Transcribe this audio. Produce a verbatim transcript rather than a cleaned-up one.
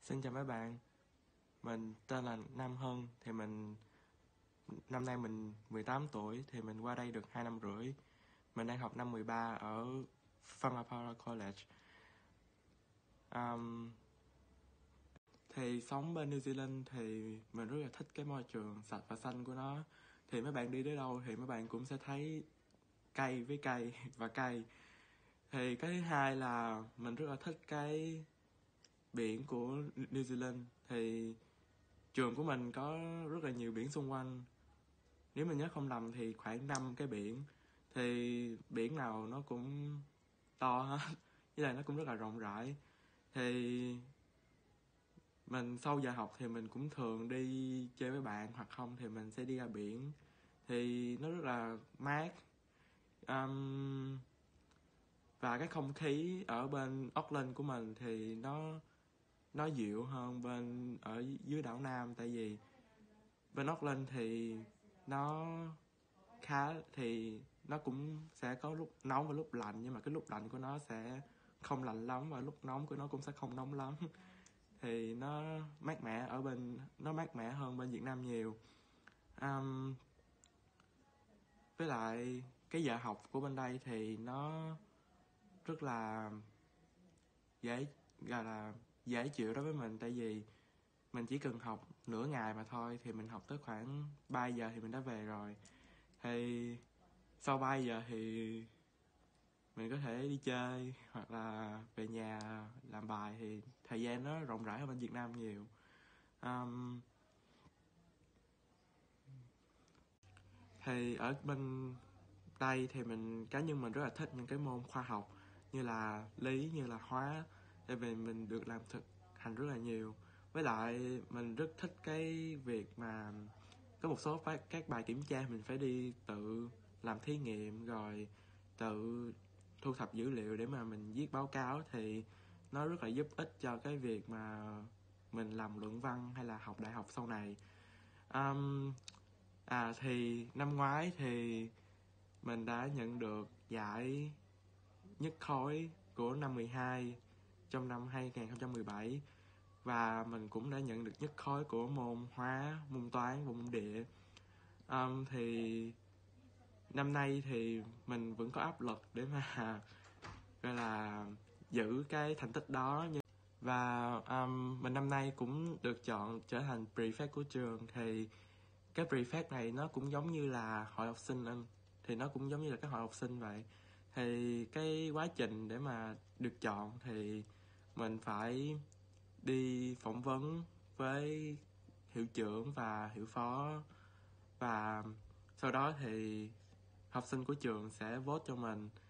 Xin chào mấy bạn, mình tên là Nam Hân, thì mình năm nay mình mười tám tuổi, thì mình qua đây được hai năm rưỡi. Mình đang học năm mười ba ở Pharmapara College. Um, thì sống bên New Zealand thì mình rất là thích cái môi trường sạch và xanh của nó. Thì mấy bạn đi đến đâu thì mấy bạn cũng sẽ thấy cây với cây và cây. Thì cái thứ hai là mình rất là thích cái biển của New Zealand. Thì trường của mình có rất là nhiều biển xung quanh. Nếu mình nhớ không lầm thì khoảng năm cái biển. Thì biển nào nó cũng to hết, với lại nó cũng rất là rộng rãi. Thì mình sau giờ học thì mình cũng thường đi chơi với bạn, hoặc không thì mình sẽ đi ra biển. Thì nó rất là mát. um, Và cái không khí ở bên Auckland của mình thì nó nó dịu hơn bên ở dưới đảo Nam. Tại vì bên Auckland thì nó khá thì nó cũng sẽ có lúc nóng và lúc lạnh, nhưng mà cái lúc lạnh của nó sẽ không lạnh lắm, và lúc nóng của nó cũng sẽ không nóng lắm. Thì nó mát mẻ ở bên nó mát mẻ hơn bên Việt Nam nhiều. um, với lại cái giờ học của bên đây thì nó rất là dễ gọi là dễ chịu đối với mình. Tại vì mình chỉ cần học nửa ngày mà thôi, thì mình học tới khoảng ba giờ thì mình đã về rồi. Thì sau ba giờ thì mình có thể đi chơi hoặc là về nhà làm bài. Thì thời gian nó rộng rãi hơn bên Việt Nam nhiều. um, Thì ở bên đây thì mình cá nhân mình rất là thích những cái môn khoa học như là lý, như là hóa. Tại vì mình được làm thực hành rất là nhiều. Với lại mình rất thích cái việc mà có một số các bài kiểm tra mình phải đi tự làm thí nghiệm, rồi tự thu thập dữ liệu để mà mình viết báo cáo. Thì nó rất là giúp ích cho cái việc mà mình làm luận văn hay là học đại học sau này. um, À thì năm ngoái thì mình đã nhận được giải nhất khối của năm mười hai trong năm hai không một bảy. Và mình cũng đã nhận được nhất khối của môn hóa, môn toán và môn địa. um, Thì năm nay thì mình vẫn có áp lực để mà gọi là giữ cái thành tích đó. Và um, mình năm nay cũng được chọn trở thành prefect của trường. Thì cái prefect này nó cũng giống như là hội học sinh anh thì nó cũng giống như là các hội học sinh vậy. Thì cái quá trình để mà được chọn thì mình phải đi phỏng vấn với hiệu trưởng và hiệu phó, và sau đó thì học sinh của trường sẽ vote cho mình.